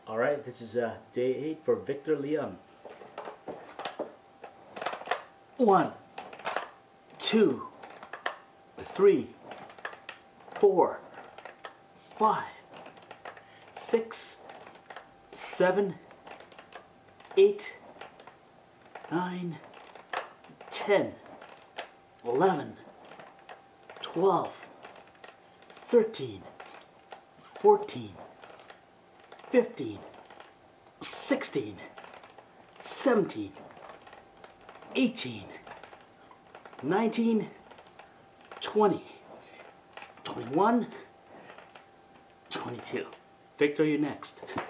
All right, this is day 8 for Victor Liam. 1, 2, 3, 4, 5, 6, 7, 8, 9, 10, 11, 12, 13, 14, 15, 16, 17, 18, 19, 20, 21, 22. Victor, you're next.